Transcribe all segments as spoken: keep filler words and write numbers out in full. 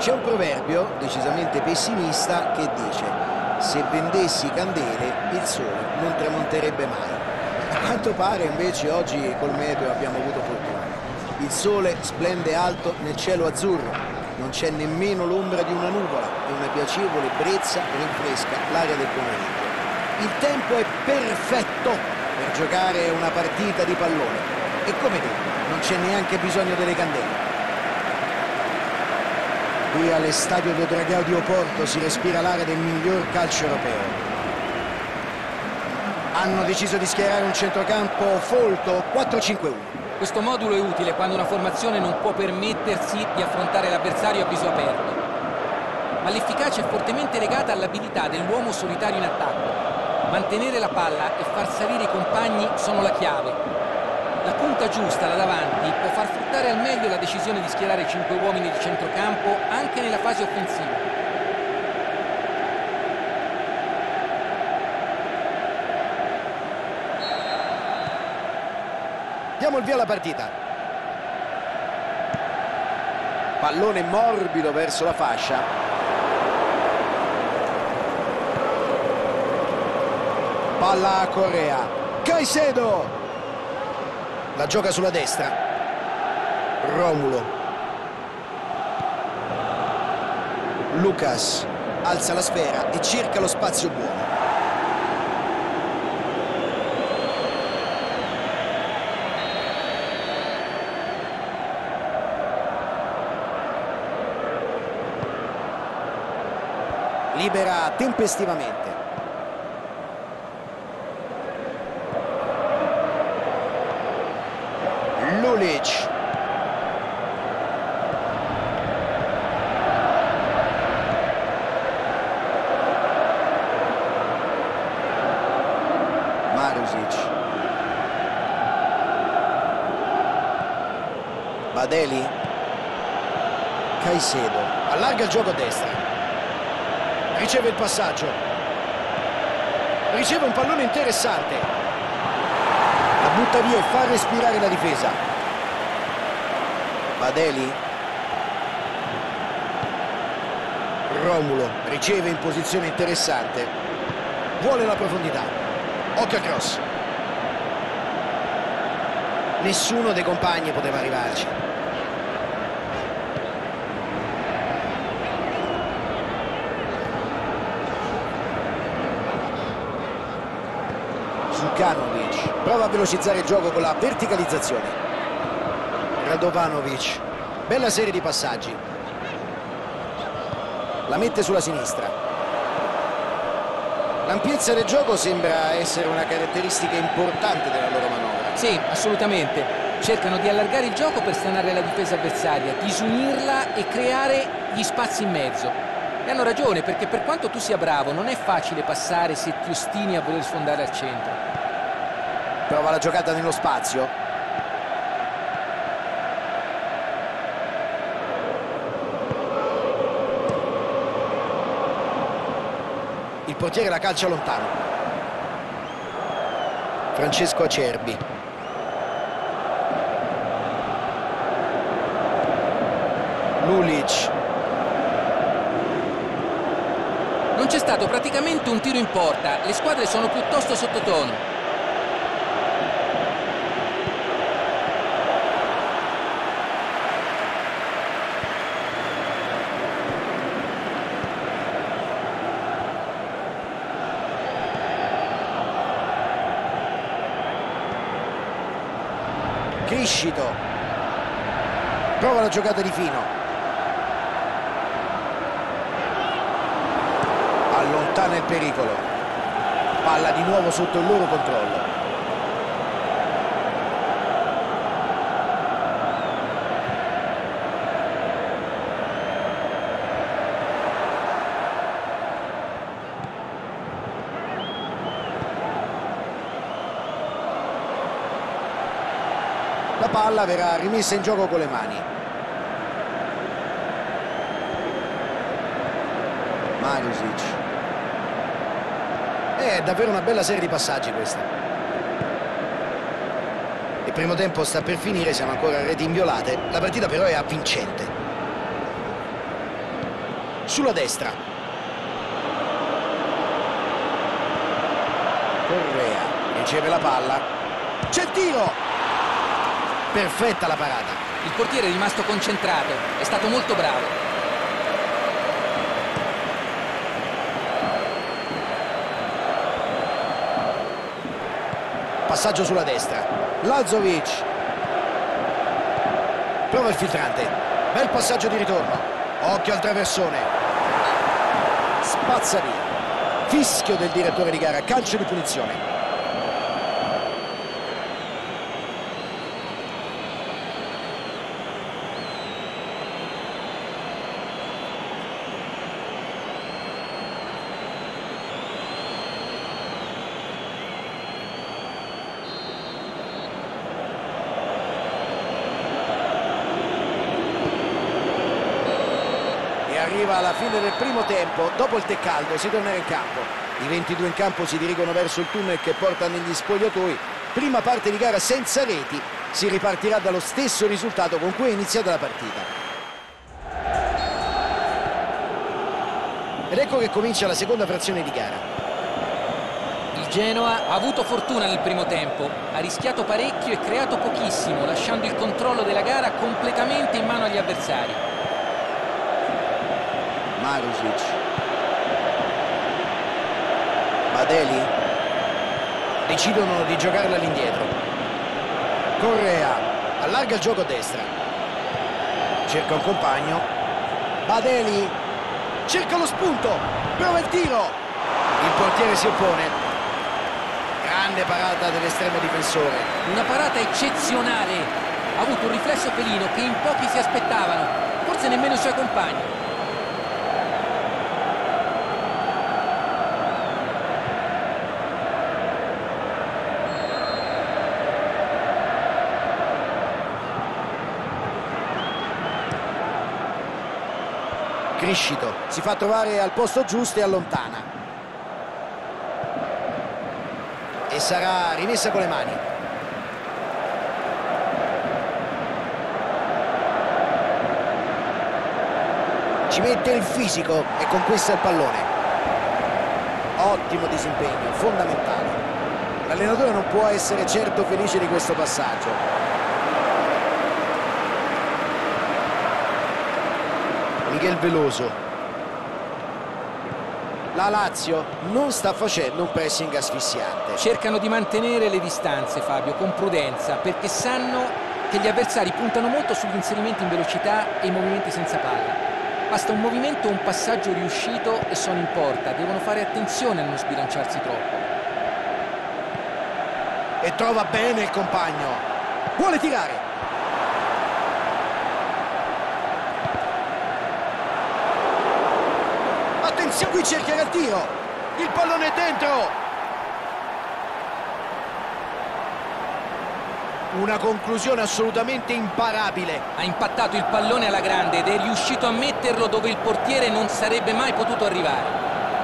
C'è un proverbio decisamente pessimista che dice: se vendessi candele il sole non tramonterebbe mai. A quanto pare invece oggi col meteo abbiamo avuto fortuna. Il sole splende alto nel cielo azzurro, non c'è nemmeno l'ombra di una nuvola e una piacevole brezza rinfresca l'aria del pomeriggio. Il tempo è perfetto per giocare una partita di pallone e, come detto, non c'è neanche bisogno delle candele. Qui all'Estadio do Dragão di Oporto si respira l'aria del miglior calcio europeo. Hanno deciso di schierare un centrocampo folto quattro cinque uno. Questo modulo è utile quando una formazione non può permettersi di affrontare l'avversario a viso aperto. Ma l'efficacia è fortemente legata all'abilità dell'uomo solitario in attacco. Mantenere la palla e far salire i compagni sono la chiave. La punta giusta là davanti può far fruttare al meglio la decisione di schierare cinque uomini di centrocampo anche nella fase offensiva. Diamo il via alla partita. Pallone morbido verso la fascia. Palla a Correa. Caicedo la gioca sulla destra. Romulo. Lucas alza la sfera e cerca lo spazio buono. Libera tempestivamente. Lulic. Marusic. Badeli. Caicedo. Allarga il gioco a destra. Riceve il passaggio. Riceve un pallone interessante. La butta via e fa respirare la difesa. Badeli. Romulo riceve in posizione interessante. Vuole la profondità. Occhio al cross. Nessuno dei compagni poteva arrivarci. Zukanovic prova a velocizzare il gioco con la verticalizzazione. Radovanovic, bella serie di passaggi. La mette sulla sinistra. L'ampiezza del gioco sembra essere una caratteristica importante della loro manovra. Sì, assolutamente. Cercano di allargare il gioco per stanare la difesa avversaria, disunirla e creare gli spazi in mezzo. E hanno ragione, perché per quanto tu sia bravo non è facile passare se ti ostini a voler sfondare al centro. Prova la giocata nello spazio. Il portiere la calcia lontano. Francesco Acerbi. Lulic. Non c'è stato praticamente un tiro in porta, le squadre sono piuttosto sottotono. Criscito prova la giocata di fino, allontana il pericolo, palla di nuovo sotto il loro controllo. La palla verrà rimessa in gioco con le mani. Marusic. È davvero una bella serie di passaggi questa. Il primo tempo sta per finire, siamo ancora a reti inviolate. La partita però è avvincente. sulla destra. Correa riceve la palla, c'è il tiro, perfetta la parata. Il portiere è rimasto concentrato, è stato molto bravo. Passaggio sulla destra, Lazovic prova il filtrante, bel passaggio di ritorno, occhio al traversone, spazza via, fischio del direttore di gara, calcio di punizione. Arriva alla fine del primo tempo, dopo il tè caldo si tornerà in campo. I ventidue in campo si dirigono verso il tunnel che porta negli spogliatoi. Prima parte di gara senza reti, si ripartirà dallo stesso risultato con cui è iniziata la partita. Ed ecco che comincia la seconda frazione di gara. Il Genoa ha avuto fortuna nel primo tempo, ha rischiato parecchio e creato pochissimo, lasciando il controllo della gara completamente in mano agli avversari. Marusic, Badeli decidono di giocarla all'indietro. Correa allarga il gioco a destra, cerca un compagno. Badeli cerca lo spunto, prova il tiro, il portiere si oppone. Grande parata dell'estremo difensore, una parata eccezionale, ha avuto un riflesso felino che in pochi si aspettavano, forse nemmeno i suoi compagni. Criscito si fa trovare al posto giusto e allontana. E sarà rimessa con le mani. Ci mette il fisico e conquista il pallone. Ottimo disimpegno, fondamentale. L'allenatore non può essere certo felice di questo passaggio. Miguel Veloso. La Lazio non sta facendo un pressing asfissiante. Cercano di mantenere le distanze, Fabio, con prudenza, perché sanno che gli avversari puntano molto sugli inserimenti in velocità e i movimenti senza palla. Basta un movimento o un passaggio riuscito e sono in porta. Devono fare attenzione a non sbilanciarsi troppo. E trova bene il compagno. Vuole tirare. Attenzione, qui cercherà il tiro, il pallone è dentro, una conclusione assolutamente imparabile. Ha impattato il pallone alla grande ed è riuscito a metterlo dove il portiere non sarebbe mai potuto arrivare.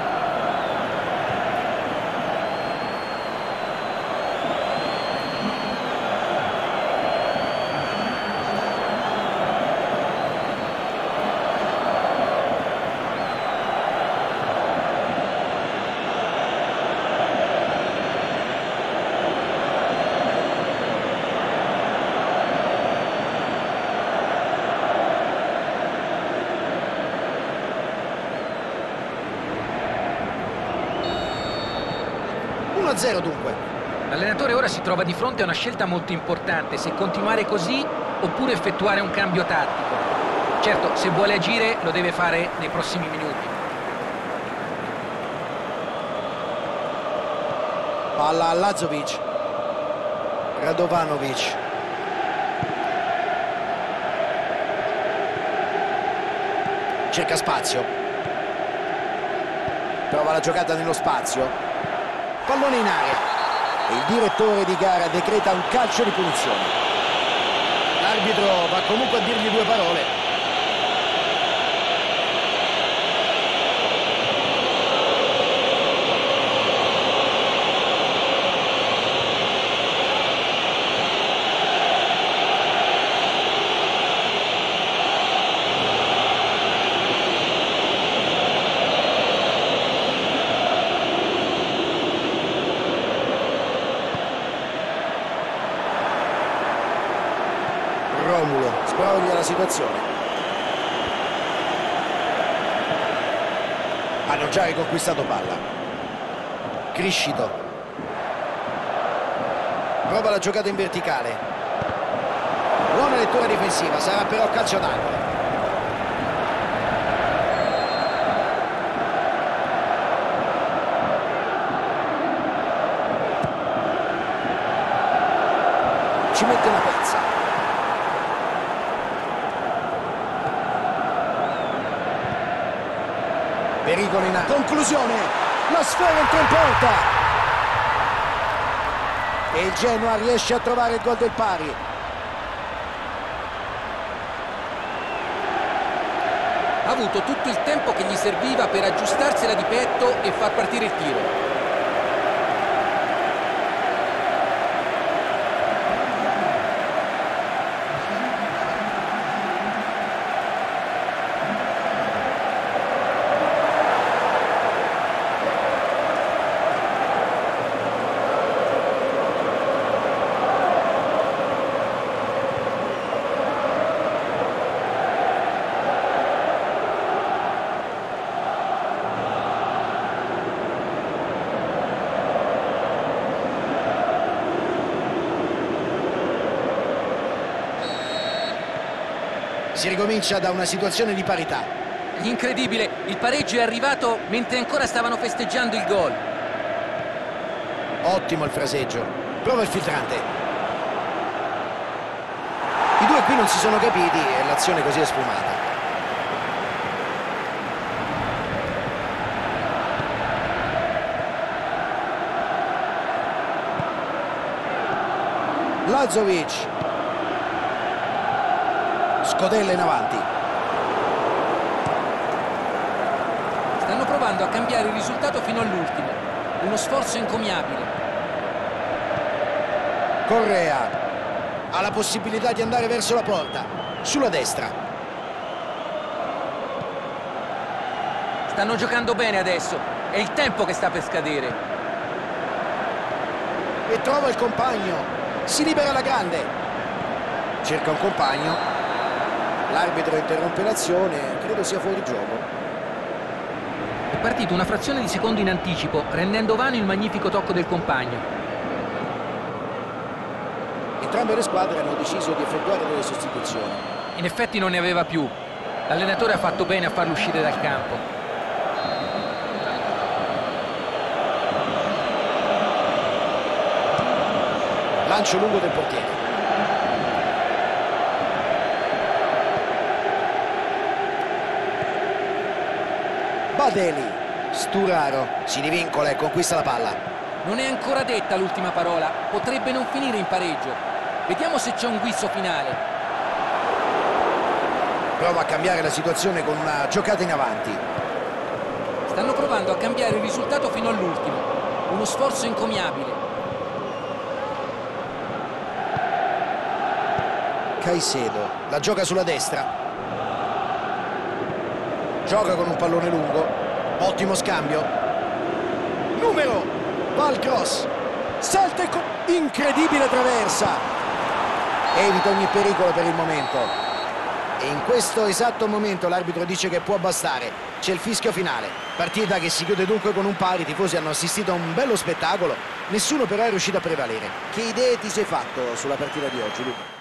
uno a zero dunque. L'allenatore ora si trova di fronte a una scelta molto importante, se continuare così oppure effettuare un cambio tattico. Certo, se vuole agire lo deve fare nei prossimi minuti. Palla a Lazovic, Radovanovic. Cerca spazio, prova la giocata nello spazio. Pallone in area e il direttore di gara decreta un calcio di punizione. L'arbitro va comunque a dirgli due parole. la situazione. Hanno già riconquistato palla. Criscito prova la giocata in verticale. Buona lettura difensiva, sarà però calcio d'angolo. Ci mette una pezza. Pericolo in aria. Conclusione, la sfera entra in porta e il Genoa riesce a trovare il gol del pari. Ha avuto tutto il tempo che gli serviva per aggiustarsela di petto e far partire il tiro. Si ricomincia da una situazione di parità. Incredibile, il pareggio è arrivato mentre ancora stavano festeggiando il gol. Ottimo il fraseggio. Prova il filtrante. I due qui non si sono capiti e l'azione così è sfumata. Lazovic scodella in avanti. Stanno provando a cambiare il risultato fino all'ultimo. Uno sforzo encomiabile. Correa ha la possibilità di andare verso la porta. Sulla destra. Stanno giocando bene adesso. È il tempo che sta per scadere. E trova il compagno. Si libera la grande. Cerca un compagno. L'arbitro interrompe l'azione, credo sia fuori gioco. È partito una frazione di secondo in anticipo, rendendo vano il magnifico tocco del compagno. Entrambe le squadre hanno deciso di effettuare delle sostituzioni. In effetti non ne aveva più. L'allenatore ha fatto bene a farlo uscire dal campo. Lancio lungo del portiere. Badeli, Sturaro, si divincola e conquista la palla. Non è ancora detta l'ultima parola, potrebbe non finire in pareggio. Vediamo se c'è un guizzo finale. Prova a cambiare la situazione con una giocata in avanti. Stanno provando a cambiare il risultato fino all'ultimo. Uno sforzo encomiabile. Caicedo, la gioca sulla destra. Gioca con un pallone lungo. Ottimo scambio. Numero. Va al cross. Salta e con... incredibile traversa. Evita ogni pericolo per il momento. E in questo esatto momento l'arbitro dice che può bastare. C'è il fischio finale. Partita che si chiude dunque con un pari. I tifosi hanno assistito a un bello spettacolo. Nessuno però è riuscito a prevalere. Che idee ti sei fatto sulla partita di oggi, Luca?